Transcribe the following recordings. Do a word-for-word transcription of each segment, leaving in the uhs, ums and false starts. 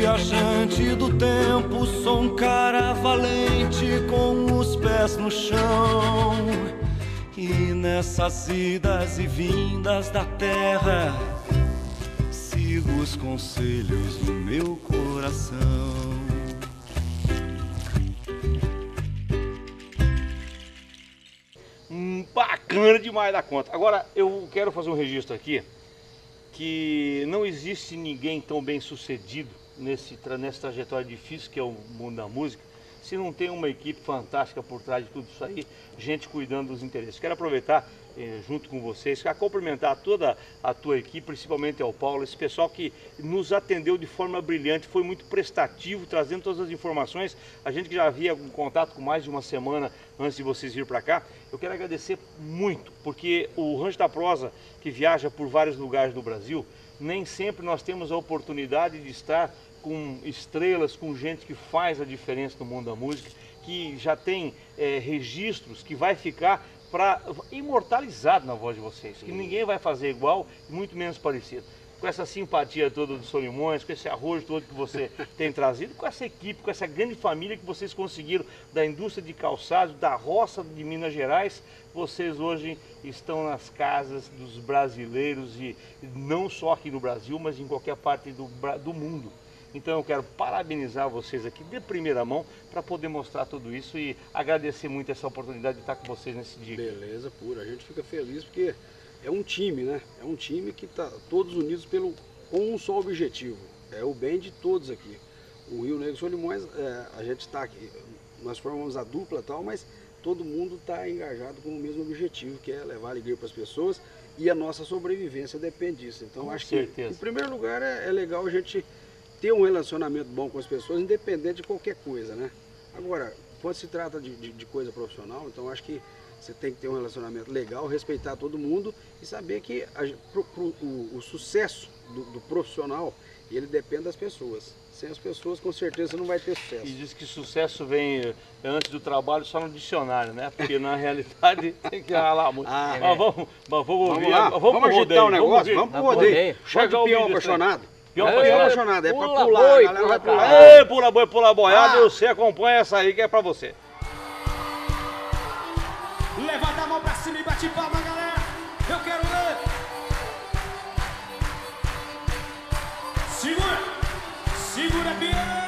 viajante do tempo, sou um cara valente com os pés no chão. E nessas idas e vindas da terra, sigo os conselhos do meu coração. Hum, bacana demais da conta. Agora, eu quero fazer um registro aqui, que não existe ninguém tão bem sucedido nesse, nessa trajetória difícil que é o mundo da música, se não tem uma equipe fantástica por trás de tudo isso aí, gente cuidando dos interesses. Quero aproveitar, eh, junto com vocês, a cumprimentar toda a tua equipe, principalmente ao Paulo, esse pessoal que nos atendeu de forma brilhante, foi muito prestativo, trazendo todas as informações. A gente que já havia um contato com mais de uma semana antes de vocês virem para cá, eu quero agradecer muito, porque o Rancho da Prosa, que viaja por vários lugares do Brasil, nem sempre nós temos a oportunidade de estar com estrelas, com gente que faz a diferença no mundo da música, que já tem é, registros que vai ficar para imortalizado na voz de vocês, que ninguém vai fazer igual, muito menos parecido. Com essa simpatia toda dos Solimões, com esse arrojo todo que você tem trazido, com essa equipe, com essa grande família que vocês conseguiram da indústria de calçados, da roça de Minas Gerais, vocês hoje estão nas casas dos brasileiros, e não só aqui no Brasil, mas em qualquer parte do, do mundo. Então eu quero parabenizar vocês aqui de primeira mão para poder mostrar tudo isso e agradecer muito essa oportunidade de estar com vocês nesse dia. Beleza, pura. A gente fica feliz porque é um time, né? É um time que está todos unidos pelo, com um só objetivo. É o bem de todos aqui. O Rio Negro Solimões, é, a gente está aqui, nós formamos a dupla e tal, mas todo mundo está engajado com o mesmo objetivo, que é levar alegria para as pessoas, e a nossa sobrevivência depende disso. Então com acho certeza. que, em primeiro lugar, é, é legal a gente ter um relacionamento bom com as pessoas, independente de qualquer coisa, né? Agora, quando se trata de, de, de coisa profissional, então acho que você tem que ter um relacionamento legal, respeitar todo mundo e saber que a, pro, pro, o, o sucesso do, do profissional, ele depende das pessoas. Sem as pessoas, com certeza, você não vai ter sucesso. E diz que sucesso vem antes do trabalho só no dicionário, né? Porque na realidade tem que ralar muito. Ah, mas é. vamos, mas vamos, Vamos ouvir, lá, vamos, vamos pro agitar rodeio, o negócio, vamos pro rodeio. Chega Chega o o peão vídeo apaixonado. Peão Peão apaixonado. apaixonado, é pra Pula pular, boi, a galera pula vai pular. boi. Ei, pula boi, pula boiada, Ah. e você acompanha essa aí que é pra você. Levanta a mão pra cima e bate palma, galera. Eu quero ver. Segura, segura, piano.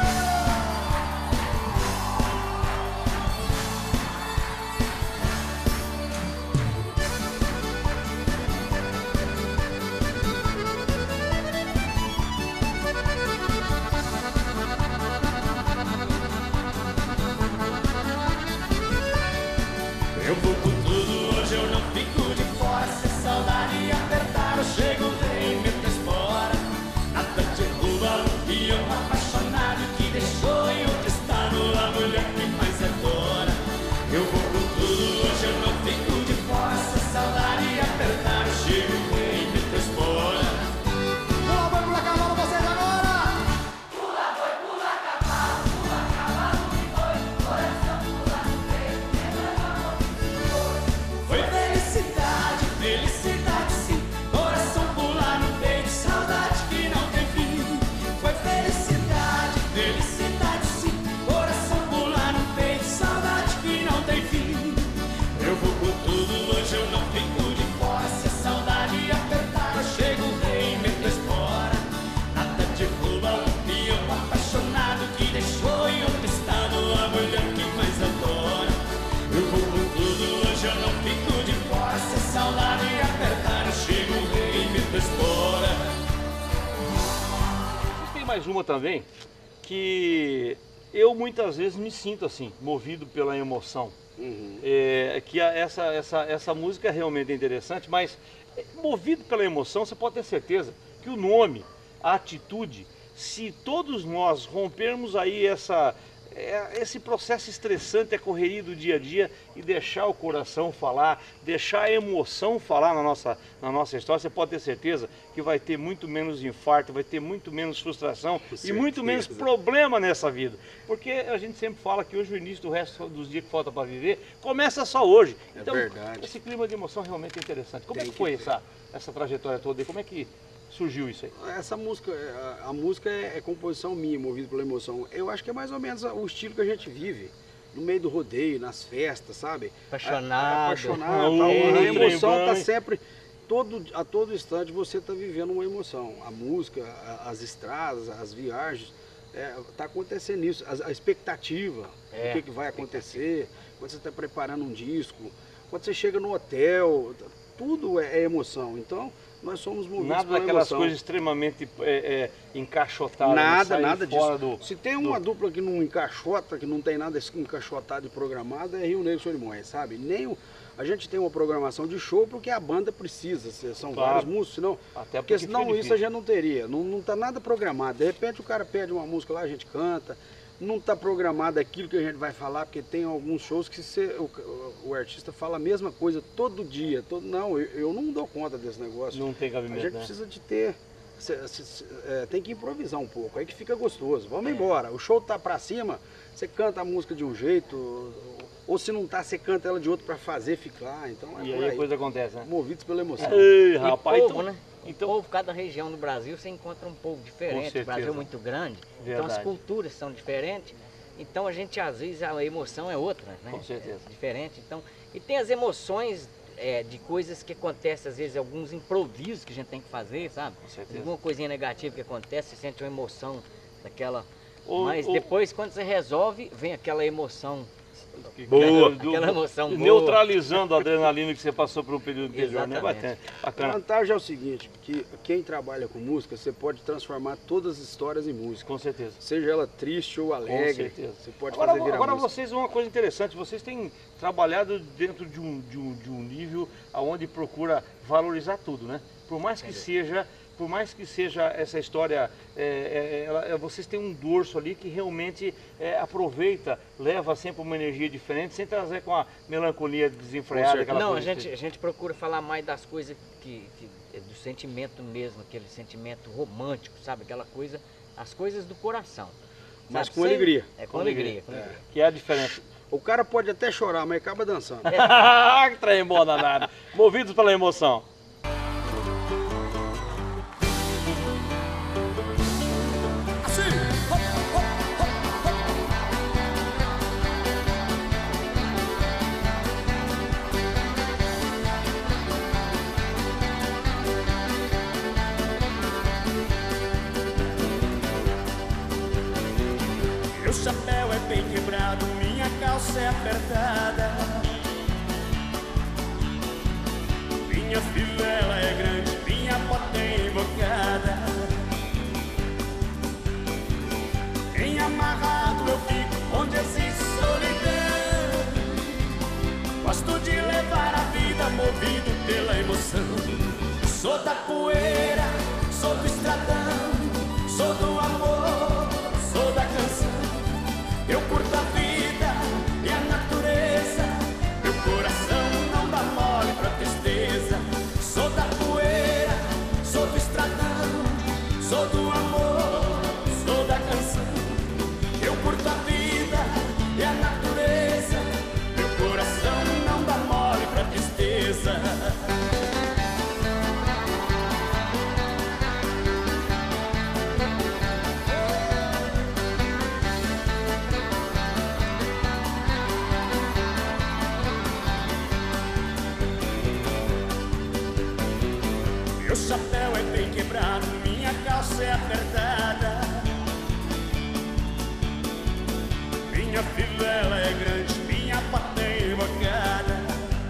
Eu vou com tudo, hoje eu não fico de fora. Se saudade apertar, eu chego, vem, me transpora. Nada derruba um peão apaixonado que deixou em outro estado a mulher que mais adora. Eu vou com tudo, hoje eu não fico de fora. Se saudade apertar, eu chego, vem, me transpora. Pula boi, pula cavalo, vocês agora. Pula boi, pula cavalo, pula cavalo e boi, coração pula no peito, quebrando amor de boi. Foi felicidade, felicidade sim. Coração pular no peito, saudade que não tem fim. Foi felicidade, felicidade sim. Coração pular no peito, saudade que não tem fim. Eu vou com tudo, hoje eu não fico de fora. Se a saudade apertar, eu chego, vem, me transpora. Nada derruba um peão apaixonado que deixou em outro estado a mulher que mais adora. Eu vou com tudo, hoje eu não fico de fora. Se a saudade apertar, eu chego, vem, me transpora. Tem mais uma também, que eu muitas vezes me sinto assim, movido pela emoção. Uhum. É, que a- essa, essa, essa música realmente é interessante, mas é, movido pela emoção, você pode ter certeza que o nome, a atitude, se todos nós rompermos aí essa, é, esse processo estressante, a correria do dia a dia e deixar o coração falar, deixar a emoção falar na nossa, na nossa história, você pode ter certeza que vai ter muito menos infarto, vai ter muito menos frustração e muito menos problema nessa vida. Porque a gente sempre fala que hoje o início do resto dos dias que falta para viver começa só hoje. É Então, verdade. esse clima de emoção realmente é interessante. Como Tem é que que foi ter. essa, essa trajetória toda e como é que surgiu isso aí? Essa música, a, a música é, é composição minha, movida pela emoção. Eu acho que é mais ou menos o estilo que a gente vive. No meio do rodeio, nas festas, sabe? Apaixonado. A, apaixonado. Uh, tal. A emoção lembrando, tá hein? sempre... Todo, a todo instante você está vivendo uma emoção. A música, a, as estradas, as viagens, está acontecendo isso. A, a expectativa É, do que, que vai acontecer, quando você está preparando um disco, quando você chega no hotel, tudo é, é emoção. Então, nós somos movidos Nada pela daquelas emoção. coisas extremamente é, é, encaixotadas. Nada, sair nada fora disso. do- Se tem uma dupla que não encaixota, que não tem nada encaixotado e programado, é Rio Negro e Solimões, sabe? Nem o, a gente tem uma programação de show porque a banda precisa, se- são Claro. vários músicos, senão, Até porque porque senão fica isso a difícil. gente não teria, não, não tá nada programado. De repente o cara pede uma música lá, a gente canta, não tá programado aquilo que a gente vai falar, porque tem alguns shows que você, o, o artista fala a mesma coisa todo dia. Todo, não, eu, eu não dou conta desse negócio. Não tem A cabimento, gente né? precisa de ter. cê- cê- cê- é, tem que improvisar um pouco, aí que fica gostoso. Vamos embora. O show tá pra cima, você canta a música de um jeito, ou, ou se não tá, você canta ela de outro pra fazer ficar. Então é E por aí aí. a coisa acontece, né? Movidos pela emoção. Ei, E rapaz, povo, então, né? O então- povo, cada região do Brasil, você encontra um povo diferente. certeza. O Brasil é muito grande, então as Verdade. culturas são diferentes. Então a gente, às vezes, a emoção é outra, né? Com certeza. É diferente. Então, e tem as emoções é, de coisas que acontecem, às vezes, alguns improvisos que a gente tem que fazer, sabe? Com certeza. Alguma coisinha negativa que acontece, você sente uma emoção daquela... Ô, Mas ô, depois, quando você resolve, vem aquela emoção. Boa. Aquela emoção boa. Neutralizando a adrenalina que você passou por um período anterior, né? Exatamente. Bacana. A Bacana. vantagem é o seguinte, que quem trabalha com música, você pode transformar todas as histórias em música. Com certeza. Seja ela triste ou Com alegre, certeza. você pode Agora, fazer virar agora música. vocês, uma coisa interessante, vocês têm trabalhado dentro de um, de um, de um nível onde procura valorizar tudo, né? Por mais que seja, por mais que seja essa história, é, é, ela- é, vocês têm um dorso ali que realmente é, aproveita, leva sempre uma energia diferente, sem trazer com a melancolia desenfreada. certeza. Aquela Não, a coisa gente, a gente procura falar mais das coisas que, que é do sentimento mesmo, aquele sentimento romântico, sabe? Aquela coisa, as coisas do coração. Mas sabe? com Sem- alegria. É, com, Com alegria. alegria. com alegria. que é a diferença. O cara pode até chorar, mas acaba dançando. que trem bom danado. Movidos pela emoção. Meu chapéu é bem quebrado, minha calça é apertada. Minha fivela é grande, minha bota é invocada. Em amarrado eu fico onde existe solidão. Gosto de levar a vida movido pela emoção. Sou da poeira, sou do estradão, sou do amor, sou da canção. Eu curto a vida e a natureza. Meu coração não dá mole pra tristeza. Sou da poeira, sou do estradão, sou do amor, sou da canção. Eu curto a vida e a natureza. Meu coração não dá mole pra tristeza. Meu chapéu é bem quebrado, minha calça é apertada. Minha fivela é grande, minha pata é invocada.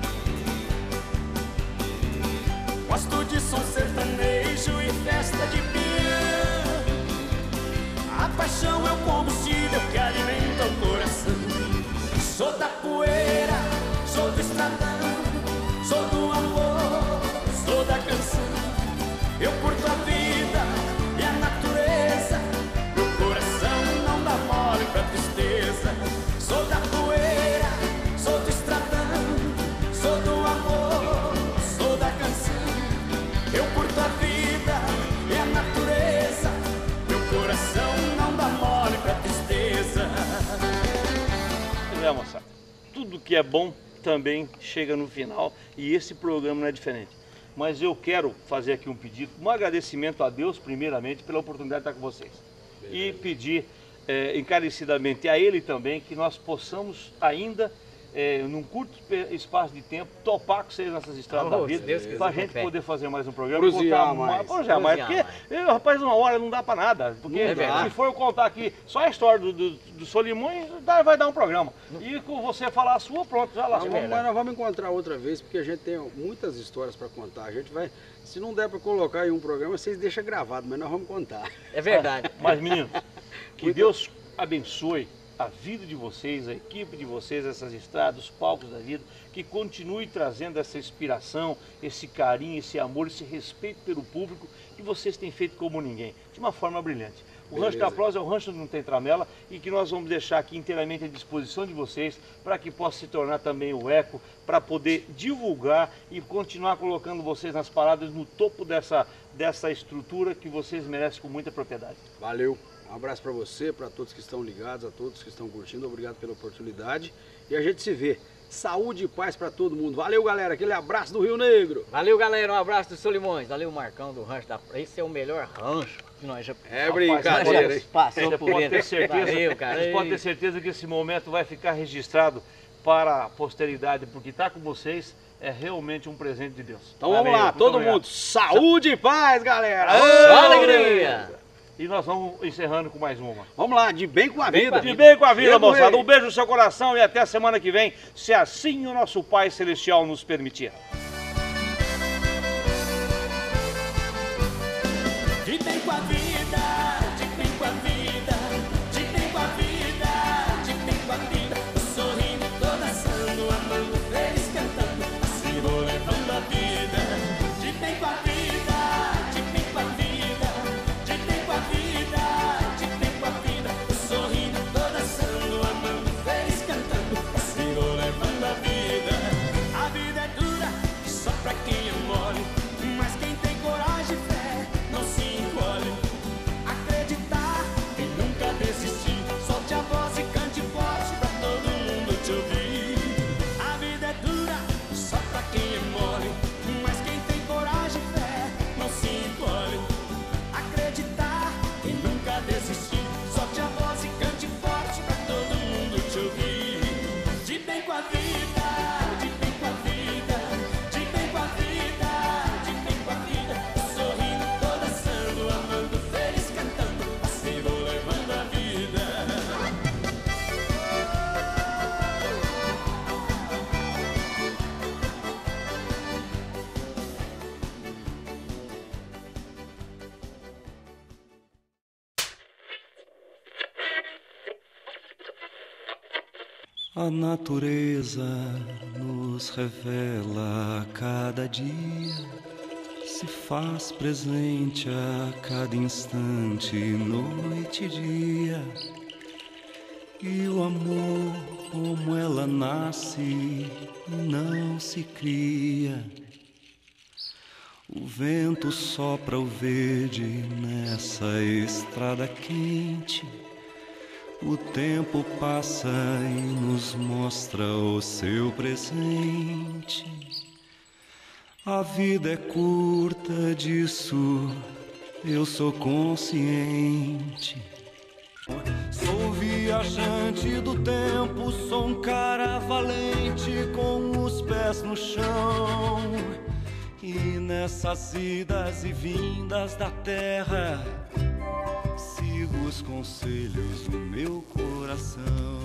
Gosto de som sertanejo e festa de peão. A paixão é o combustível que alimenta o coração. Sou da poeira, sou do estradão, sou do amor, sou da canção. Eu curto a vida e a natureza. Meu coração não dá mole pra tristeza. Sou da poeira, sou do estradão, sou do amor, sou da canção. Eu curto a vida e a natureza. Meu coração não dá mole pra tristeza. É, moçada, tudo que é bom também chega no final e esse programa não é diferente. mas eu quero fazer aqui um pedido, um agradecimento a Deus, primeiramente, pela oportunidade de estar com vocês. E pedir é, encarecidamente a Ele também que nós possamos ainda, é, num curto espaço de tempo, topar com vocês nessas estradas Oh, da vida, Deus quiser, para a gente com fé. poder fazer mais um programa. Prosear contar mais. Prosear mais, Prosear porque, eu, rapaz, uma hora não dá para nada. Porque É verdade. se for eu contar aqui só a história do, do, do Solimões, dá- vai dar um programa. E com você falar a sua, pronto, já Nós lascou. vamos, mas nós vamos encontrar outra vez, porque a gente tem muitas histórias para contar. A gente vai, se não der para colocar em um programa, vocês deixam gravado, mas nós vamos contar. É verdade. Mas, meninos, que Deus abençoe a vida de vocês, a equipe de vocês, essas estradas, os palcos da vida, que continue trazendo essa inspiração, esse carinho, esse amor, esse respeito pelo público que vocês têm feito como ninguém, de uma forma brilhante. O Beleza. Rancho da Prosa é o rancho que não tem tramela e que nós vamos deixar aqui inteiramente à disposição de vocês para que possa se tornar também o eco, para poder divulgar e continuar colocando vocês nas paradas no topo dessa, dessa estrutura que vocês merecem com muita propriedade. Valeu. Um abraço para você, para todos que estão ligados, a todos que estão curtindo. Obrigado pela oportunidade. E a gente se vê. Saúde e paz para todo mundo. Valeu, galera. Aquele abraço do Rio Negro. Valeu, galera. Um abraço do Solimões. Valeu, Marcão do Rancho da Praia. Esse é o melhor rancho que nós já É brincadeira, hein? passou Você por pode ele. ter certeza, Valeu, cara. você pode ter certeza que esse momento vai ficar registrado para a posteridade, porque estar com vocês é realmente um presente de Deus. Então vamos Amém. lá, Muito todo obrigado. mundo. Saúde e paz, galera. Alegria! E nós vamos encerrando com mais uma. Vamos lá, de bem com a Bem vida. com a De bem com a vida, Chega, moçada. rei. Um beijo no seu coração e até a semana que vem, se assim o nosso Pai Celestial nos permitir. De bem com a vida, de bem com a vida, de bem com a vida, de bem com a vida. Tô sorrindo, tô dançando, amando, feliz cantando, assim vou levando a vida. De bem com a vida, de bem com a vida, de bem com a vida, de bem com a vida. Tô sorrindo, tô dançando, amando, feliz cantando, assim vou levando a vida. A vida é dura, só pra quem é mole, mas quem tem coragem e fé não se encolhe. Acreditar e nunca desistir. Solte a voz e cante forte pra todo mundo te ouvir. A vida é dura, só pra quem é mole, mas quem tem coragem e fé não se encolhe. Acreditar e nunca desistir. Solte a voz e cante forte pra todo mundo te ouvir. De bem com a vida, de bem com a vida, de bem com a vida, de bem com a vida. Tô sorrindo, tô dançando, amando, feliz cantando, assim vou levando a vida. A natureza nos revela a cada dia, se faz presente a cada instante, noite e dia. E o amor, como ela nasce e não se cria. O vento sopra o verde nessa estrada quente. O tempo passa e nos mostra o seu presente. A vida é curta, disso eu sou consciente. Sou viajante do tempo, sou um cara valente com os pés no chão. E nessas idas e vindas da terra, sigo os conselhos do meu coração.